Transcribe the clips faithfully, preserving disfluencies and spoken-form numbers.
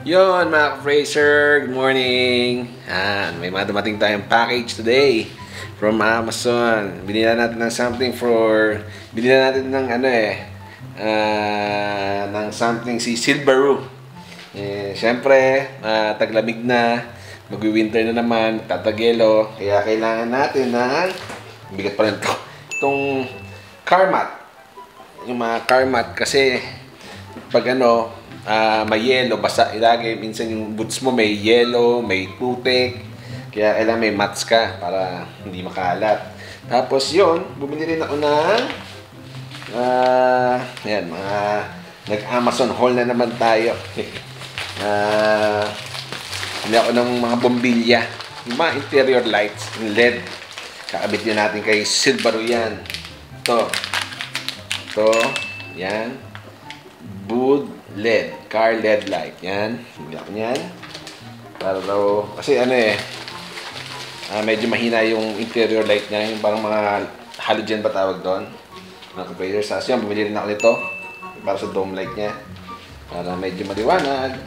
Yon mga ka-Fraser, good morning. Yan, may mga dumating tayong package today from Amazon. Binila natin ng something for, binila natin ng ano eh, uh, ng something si Silveru. Eh, Siyempre, uh, taglamig na, mag-winter na naman, tatagelo, kaya kailangan natin ng, bigat pa rin ito, itong car mat. Yung mga car mat kasi, pag ano, Uh, may yelo, basa ilagay. Minsan yung boots mo may yelo, may putik. Kaya kailangan may mats ka para hindi makalat. Tapos yun, bumili rin ako ng uh, ayan, mga nag-Amazon haul na naman tayo. uh, Bumili ako ng mga bombilya. Yung mga interior lights, yung L E D. Kakabit yun natin kay Silveru yan. Ito. Ito. Yan. Bood L E D, car L E D light. Yan, bigla ko yan. Para daw, kasi ano eh, uh, medyo mahina yung interior light niya, yung parang mga halogen ba tawag doon, mga compressors. Tapos yan, bumili rin ako nito, para sa dome light niya, para medyo maliwanag.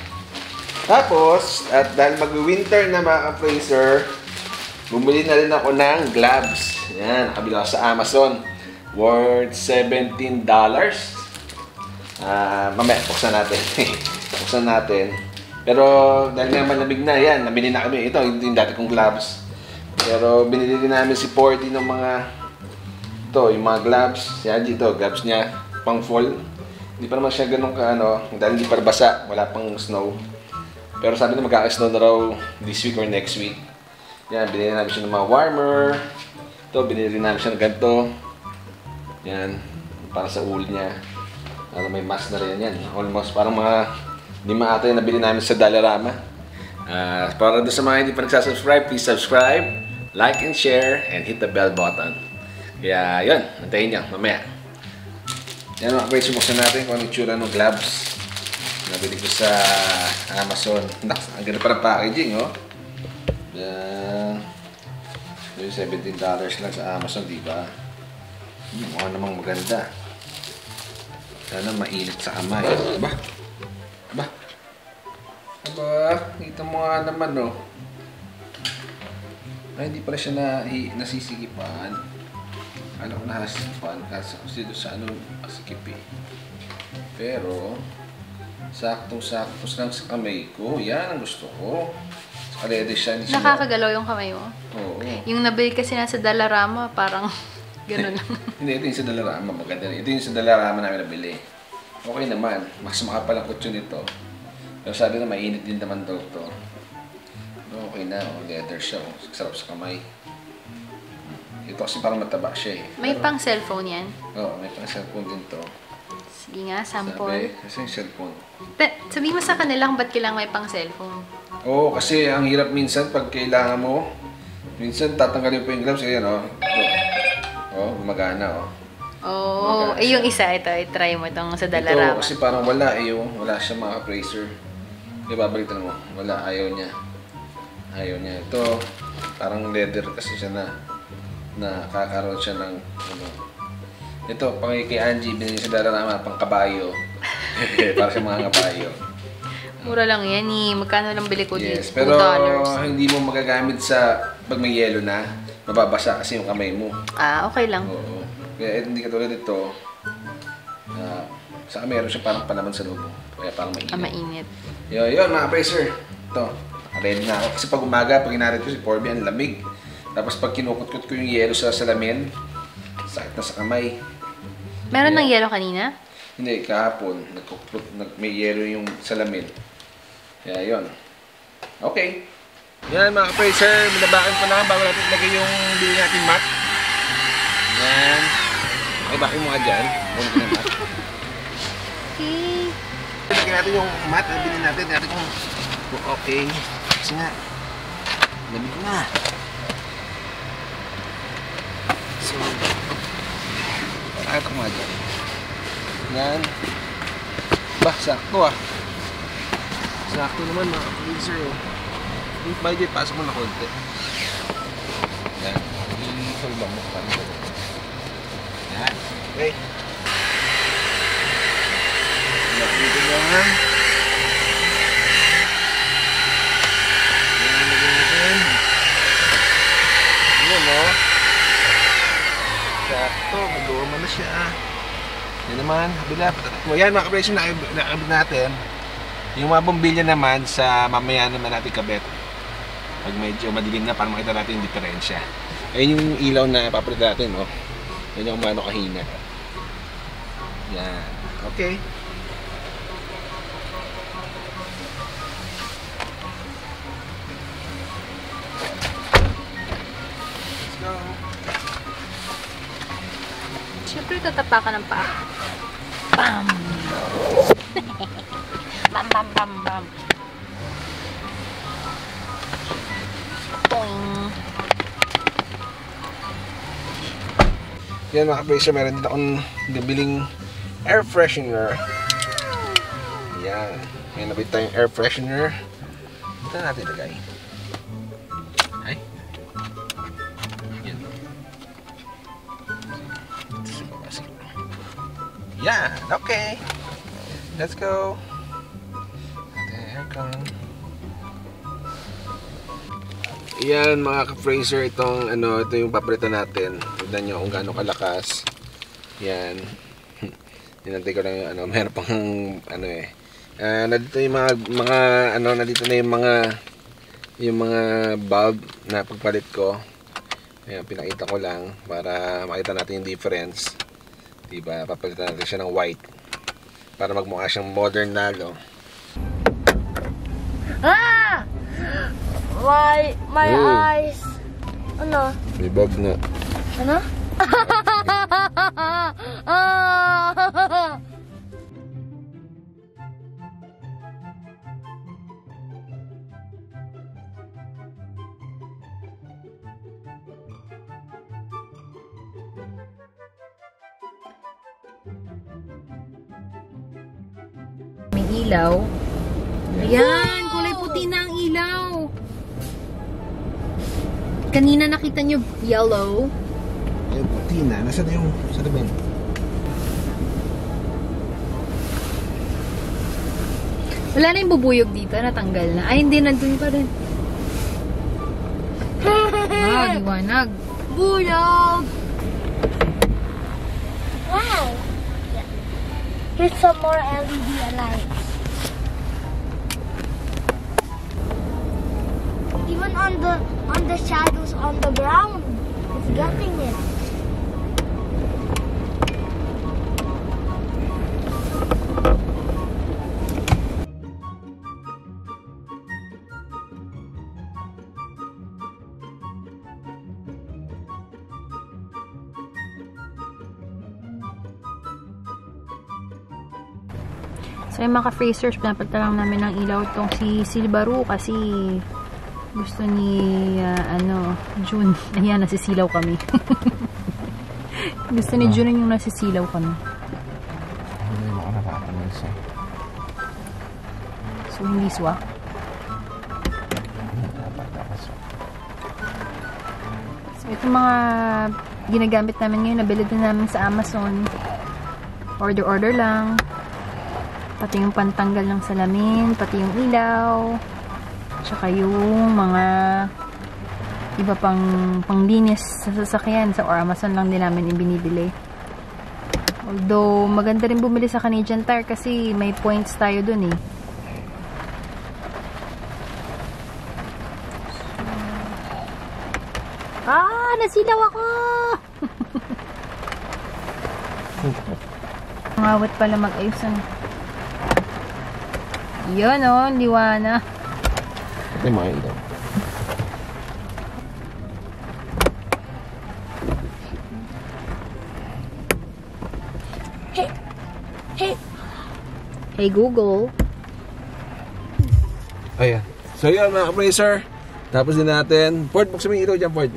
Tapos, at dahil mag-winter na mga compressor, bumili na rin ako ng gloves. Yan, nakabili ako sa Amazon, worth seventeen dollars. Uh, mamaya, buksan natin. Buksan natin. Pero dahil nga malamig na, yan, nabili na kami. Ito, hindi yung dati kong gloves. Pero binili din namin si Porty ng mga, ito, yung mga gloves. Si Angie, ito, gloves niya, pang fall. Hindi pa naman siya ganun ka, ano, dahil hindi pa basa, wala pang snow. Pero sabi na magkaka-snow na raw this week or next week. Yan, binili namin siya ng mga warmer. Ito, binili namin siya ng ganito. Yan, para sa ulo niya. Ano, may mask na rin yan. Almost parang mga lima ata yung nabili namin sa Dollarama. Uh, para doon sa mga hindi pa nagsasubscribe, please subscribe, like and share, and hit the bell button. Kaya yun, nantayin nyo mamaya. Yan mga kapatid, sumuksan natin kung anong tsura ng gloves. Nabili ko sa Amazon. Naks, ang ganda pa ng packaging, oh. Yan. Uh, seventeen dollars lang sa Amazon, diba? Hmm, mukha namang maganda. Sana mainit sa kamay. Aba? Aba? Aba? Kita mo nga naman, no? Ay, hindi pala siya na, hi, nasisikipan. Alam ko nasisikipan kasi dito sa ano, masikip eh. Pero, saktong-sakto lang sa kamay ko. Yan ang gusto ko. Kalede siya. siya nakakagalaw yung kamay mo? Oo. Yung nabili kasi nasa Dollarama, parang gano'n lang. Hindi, ito yung sa Dollarama. Maganda. Ito yung sa Dollarama namin nabili. Okay naman. Mas makapal ang kutsun nito. Pero sabi na mainit din naman daw ito. Okay na. Oh, leather siya. Oh. Sarap sa kamay. Ito kasi parang mataba siya eh. May pero, pang cellphone yan? Oo, oh, may pang cellphone din to. Sige nga, sample. Sabi, kasi yung cellphone. Pe, sabihin mo sa kanila kung ba't kailangan may pang cellphone. Oo, oh, kasi ang hirap minsan pag kailangan mo. Minsan tatanggalin pa yung gloves. Ayan o. Oh. Oh, gumagana oh. Oh, eh yung isa, ito, i-try mo itong sa Dollarama. Ito kasi parang wala eh, oh. Wala siya mga appraiser. Di ba, balitan mo. Wala, ayaw niya. Ayaw niya. Ito, parang leather kasi siya na nakakaroon siya ng ano. Ito, pang kay Angie, binili sa Dollarama, pang kabayo. Para sa mga kabayo. Mura lang yan eh. Magkano lang bili ko dito? Yes, pero hindi mo magagamit sa pag may yelo na. Mababasa kasi yung kamay mo. Ah, okay lang. Oo. Kaya hindi katulad ito. Uh, sa akin meron siya parang panaman sa loob. Kaya parang mainit. Ah, mainit. Yun, yun mga appraiser. Ito, ready na ako. Kasi pag umaga, pag inarit ko si Porby, ang lamig. Tapos pag kinukut-kut ko yung yelo sa salamin, sakit na sa kamay. Meron yeah. ng yelo kanina? Hindi, kahapon. Nagkukut, nag, may yelo yung salamin. Kaya yun. Okay. Yan mga appraiser, binabakan ko lang bago natin ilagay yung bili natin mat. Yan. Ay, bakin mo nga dyan. Bunin ko na mat. Okay. Ilagay natin yung mat na bili natin. Natin kung okay. Kasi nga, lamig na. So, pakita ko nga dyan. Yan. Bah, sakto ah. Sakto naman mga appraiser oh. By the way, pasok mo na konti. Yan. I-hold lang mo. Yan. Okay. Dito lang. na siya. Yan naman, kabila. Yan mga ka-Fraser, nakabit natin. Yung mga bombilya naman sa mamaya naman natin kabit. Pag medyo madilim na para makita natin yung diferensya. Ayun yung ilaw na papalit natin, oh. Yan yung mano kahina. Yan. Okay. Let's go. Siyempre, tatapakan ng paa. Bam! Bam, bam, bam, bam. Boing! Yan mga ka-Fraser, meron din akong nabiling air freshener. Yan. May nabit tayong air freshener. Dito natin lagay. Ay. Yan. Yan. Okay. Let's go. Ating aircon. Yan mga ka-Fraser, itong ano, ito yung papalitan natin. Tignan nyo kung gaano kalakas. Yan. Hinantay ko lang yung ano, meron pang ano eh. Uh, nandito yung mga mga ano, nandito na yung mga yung mga bulb na pagpalit ko. Ayan, pinakita ko lang para makita natin yung difference. Diba? Papalitan natin siya ng white para magmukha siyang modern lalo. Ah! My, my Oh. eyes. Ano? May bug na. Ano? Ah! May ilaw. Ayan, kulay puti na ang ilaw. Kanina nakita nyo yellow. Ayun, puti na. Nasaan na yung salamin? Wala na yung bubuyog dito, natanggal na. Ay, hindi, nandun pa rin. Ah, liwanag. Bulog! Wow! Here's some more L E D lights. Even on the on the shadows on the ground, it's getting it. So yung mga ka-Frasers, pinapalta lang namin ng ilaw itong si Silbaru kasi gusto ni uh, ano, June. Ayan, nasisilaw kami. Gusto ni June yung nasisilaw kami. Hindi mo ka nakakamal siya. So hindi swa. So itong mga ginagamit namin ngayon, nabili din namin sa Amazon. Order order lang. Pati yung pantanggal ng salamin, pati yung ilaw, tsaka yung mga iba pang panglinis sa sasakyan. Sa or Amazon lang din namin ibinibili. Although maganda rin bumili sa Canadian Tire kasi may points tayo dun eh. Ah, nasilaw ako! Ngawat pala mag-ayos ano. Yun o, oh, liwana. Ito yung mga ilaw. Hey, hey, Hey Google. Ayan. So yun mga ka-Fraser. Tapos din natin. Ford, buksan mo yung ilaw dyan, Ford.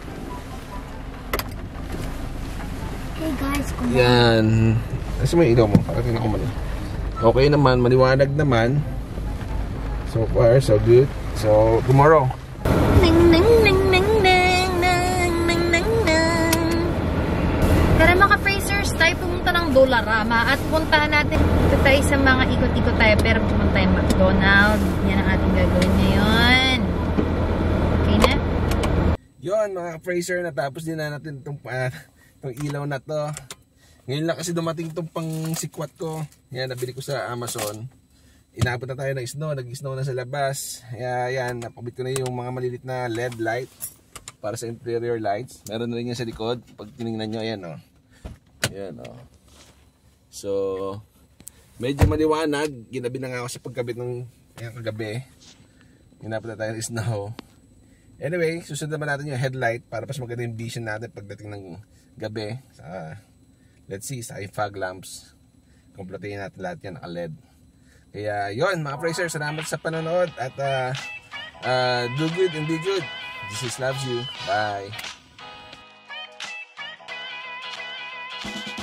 hey guys, come on. Yan. Kasi mo yung ilaw mo. Para tingnan ko mali. Okay naman. Maliwanag naman. So far, so good. So, tomorrow. Nang nang nang nang nang nang nang nang nang. Tara mga ka-Frasers, tayo pumunta ng Dollarama at puntahan natin ito tayo sa mga ikot-ikot tayo pero pumunta tayo McDonald's. Yan ang ating gagawin ngayon. Okay na? Yun mga ka-Fraser, natapos din na natin itong, uh, itong ilaw na to. Ngayon lang kasi dumating tong pang sikwat ko. Yan, nabili ko sa Amazon. Inabot na tayo ng snow, nag-snow na sa labas. Kaya yan, napabit ko na yung mga malilit na L E D light para sa interior lights. Meron na rin yan sa likod. Pag tinignan nyo, ayan o. Oh. Ayan o. Oh. So, medyo maliwanag. Ginabi na nga ako sa pagkabit ng ayan, kagabi. Inabot na tayo ng snow. Anyway, susunod naman natin yung headlight para mas maganda yung vision natin pagdating ng gabi. Sa, let's see, sa fog lamps. Kompletehin natin lahat yan, naka-L E D. Kaya yon mga Praser, salamat sa panonood. At uh, uh, do good and be good. Jesus loves you. Bye.